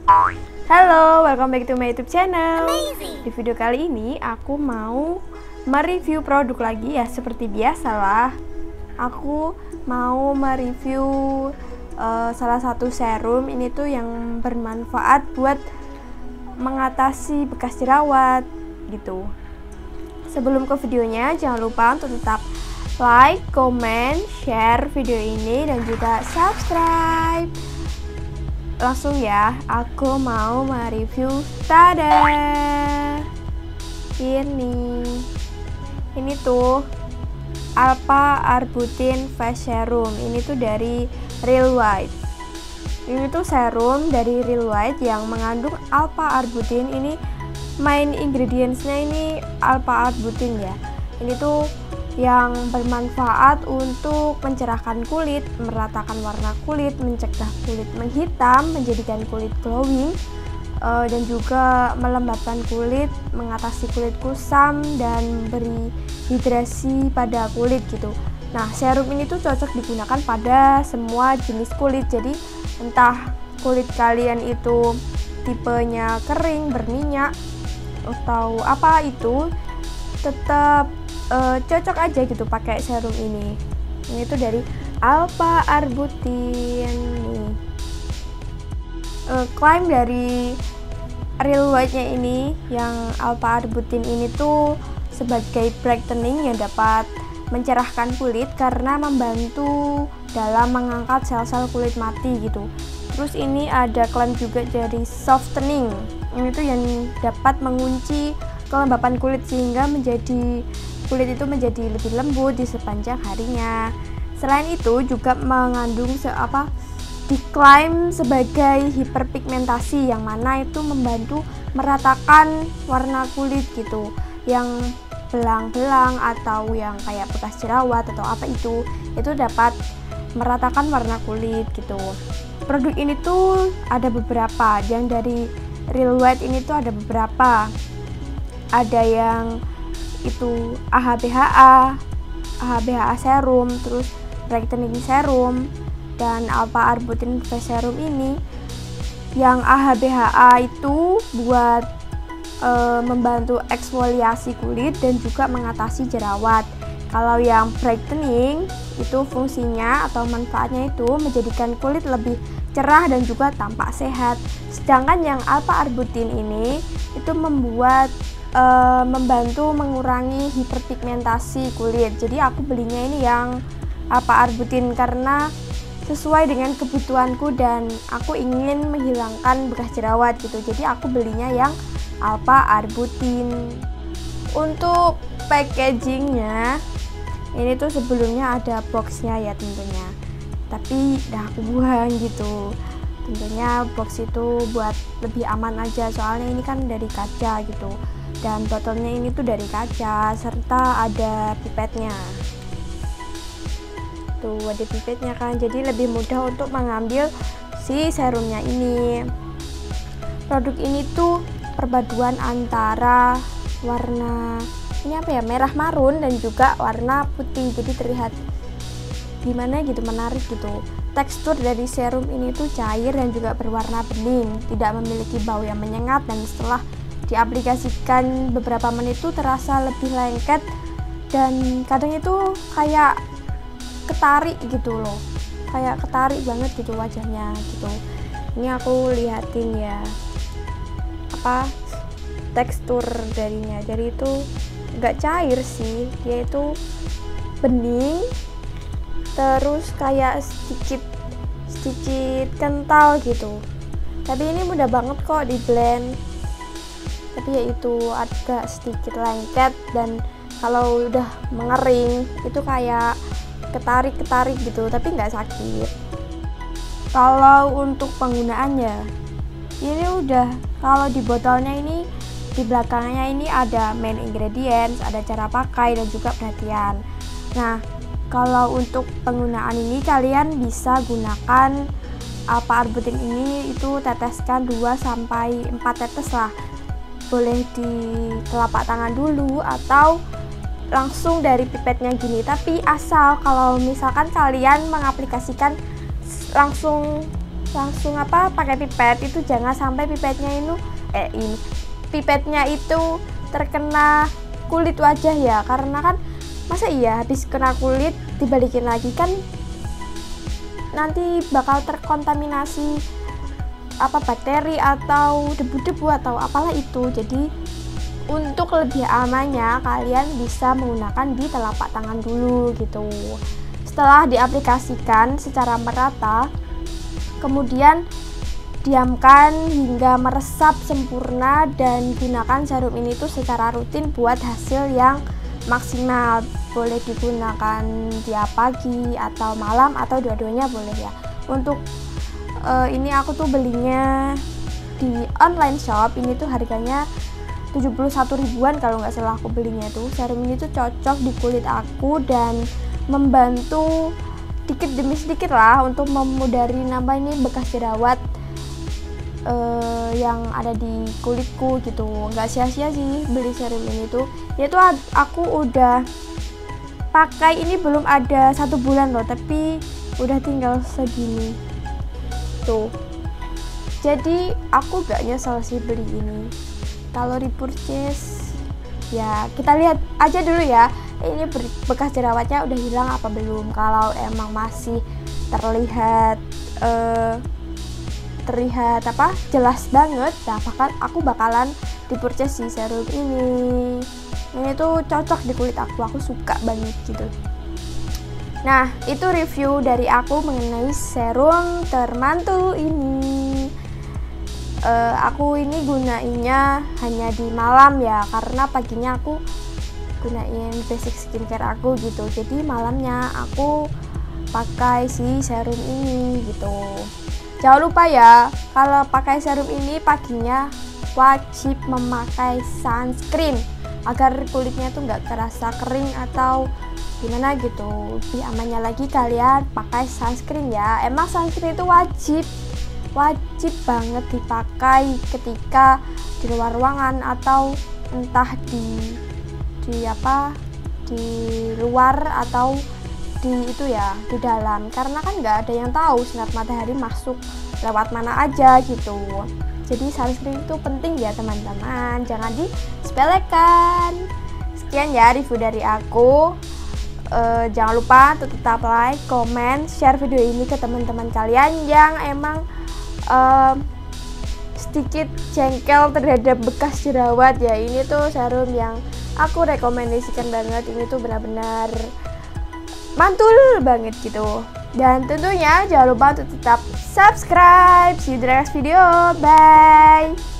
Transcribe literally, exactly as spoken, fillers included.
Halo, welcome back to my YouTube channel. Amazing. Di video kali ini aku mau mereview produk lagi ya, seperti biasalah. Aku mau mereview uh, salah satu serum ini tuh yang bermanfaat buat mengatasi bekas jerawat gitu. Sebelum ke videonya, jangan lupa untuk tetap like, comment, share video ini dan juga subscribe. Langsung ya, aku mau mereview. Tada! Ini Ini tuh Alpha Arbutin Face Serum. Ini tuh dari Real White. Ini tuh serum dari Real White yang mengandung Alpha Arbutin. Ini main ingredientsnya ini Alpha Arbutin ya. Ini tuh yang bermanfaat untuk mencerahkan kulit, meratakan warna kulit, mencegah kulit menghitam, menjadikan kulit glowing, uh, dan juga melembabkan kulit, mengatasi kulit kusam, dan beri hidrasi pada kulit gitu. Nah, serum ini tuh cocok digunakan pada semua jenis kulit. Jadi entah kulit kalian itu tipenya kering, berminyak, atau apa itu, tetap Uh, cocok aja gitu pakai serum ini. Ini tuh dari Alpha Arbutin nih. Uh, klaim dari Real White-nya ini yang Alpha Arbutin ini tuh sebagai brightening yang dapat mencerahkan kulit karena membantu dalam mengangkat sel-sel kulit mati gitu. Terus ini ada klaim juga dari softening. Ini tuh yang dapat mengunci kelembapan kulit sehingga menjadi kulit itu menjadi lebih lembut di sepanjang harinya. Selain itu juga mengandung se apa diklaim sebagai hiperpigmentasi yang mana itu membantu meratakan warna kulit gitu, yang belang-belang atau yang kayak bekas jerawat atau apa itu itu dapat meratakan warna kulit gitu. Produk ini tuh ada beberapa, yang dari Real White ini tuh ada beberapa. Ada yang itu A H B H A, A H B H A serum, terus brightening serum, dan Alpha Arbutin Face Serum ini. Yang A H B H A itu buat e, membantu eksfoliasi kulit dan juga mengatasi jerawat. Kalau yang brightening itu fungsinya atau manfaatnya itu menjadikan kulit lebih cerah dan juga tampak sehat. Sedangkan yang Alpha Arbutin ini itu membuat Uh, membantu mengurangi hiperpigmentasi kulit. Jadi aku belinya ini yang Alpha Arbutin karena sesuai dengan kebutuhanku dan aku ingin menghilangkan bekas jerawat gitu. Jadi aku belinya yang Alpha Arbutin. Untuk packagingnya ini tuh sebelumnya ada boxnya ya tentunya, tapi dah aku buang gitu. Tentunya box itu buat lebih aman aja, soalnya ini kan dari kaca gitu. Dan botolnya ini tuh dari kaca serta ada pipetnya. Tuh ada pipetnya kan, jadi lebih mudah untuk mengambil si serumnya ini. Produk ini tuh perpaduan antara warna ini apa ya, merah marun dan juga warna putih. Jadi terlihat gimana gitu, menarik gitu. Tekstur dari serum ini tuh cair dan juga berwarna bening, tidak memiliki bau yang menyengat, dan setelah diaplikasikan beberapa menit itu terasa lebih lengket dan kadang itu kayak ketarik gitu loh, kayak ketarik banget gitu wajahnya gitu. Ini aku lihatin ya apa tekstur darinya, jadi itu nggak cair sih, dia itu bening terus kayak sedikit sedikit kental gitu, tapi ini mudah banget kok di blend. Tapi yaitu agak sedikit lengket, dan kalau udah mengering itu kayak ketarik-ketarik gitu, tapi nggak sakit. Kalau untuk penggunaannya ini udah, kalau di botolnya ini di belakangnya ini ada main ingredients, ada cara pakai dan juga perhatian. Nah, kalau untuk penggunaan ini kalian bisa gunakan Alpha Arbutin ini itu teteskan dua sampai empat tetes lah. Boleh di telapak tangan dulu atau langsung dari pipetnya gini, tapi asal kalau misalkan kalian mengaplikasikan langsung langsung apa pakai pipet, itu jangan sampai pipetnya itu eh ini pipetnya itu terkena kulit wajah ya, karena kan masa iya habis kena kulit dibalikin lagi, kan nanti bakal terkontaminasi apa bakteri atau debu-debu atau apalah itu. Jadi untuk lebih amannya kalian bisa menggunakan di telapak tangan dulu gitu. Setelah diaplikasikan secara merata, kemudian diamkan hingga meresap sempurna dan gunakan serum ini tuh secara rutin buat hasil yang maksimal. Boleh digunakan tiap pagi atau malam atau dua-duanya boleh ya. Untuk uh, ini aku tuh belinya di online shop, ini tuh harganya tujuh puluh satu ribuan kalau nggak salah aku belinya tuh. Serum ini tuh cocok di kulit aku dan membantu dikit demi sedikit lah untuk memudari nambah ini bekas jerawat uh, yang ada di kulitku gitu. Nggak sia-sia sih beli serum ini tuh. Yaitu aku udah pakai ini belum ada satu bulan loh, tapi udah tinggal segini tuh. Jadi aku gak nyesel sih beli ini. Kalau repurchase ya kita lihat aja dulu ya, ini bekas jerawatnya udah hilang apa belum. Kalau emang masih terlihat uh, terlihat apa jelas banget, nah bahkan aku bakalan repurchase si serum ini. Ini tuh cocok di kulit aku, aku suka banget gitu. Nah, itu review dari aku mengenai serum termantul ini. Uh, aku ini gunainnya hanya di malam ya, karena paginya aku gunain basic skincare aku gitu. Jadi malamnya aku pakai si serum ini gitu. Jangan lupa ya, kalau pakai serum ini paginya wajib memakai sunscreen agar kulitnya tuh nggak terasa kering atau gimana gitu. Lebih amannya lagi kalian pakai sunscreen ya. Emang sunscreen itu wajib wajib banget dipakai ketika di luar ruangan atau entah di di apa di luar atau di itu ya di dalam, karena kan nggak ada yang tahu sinar matahari masuk lewat mana aja gitu. Jadi sunscreen itu penting ya teman-teman, jangan disepelekan. Sekian ya review dari aku. E, jangan lupa untuk tetap like, comment, share video ini ke teman-teman kalian yang emang e, sedikit jengkel terhadap bekas jerawat ya. Ini tuh serum yang aku rekomendasikan banget. Ini tuh benar-benar mantul banget gitu. Dan tentunya jangan lupa untuk tetap subscribe. See you in the next video. Bye.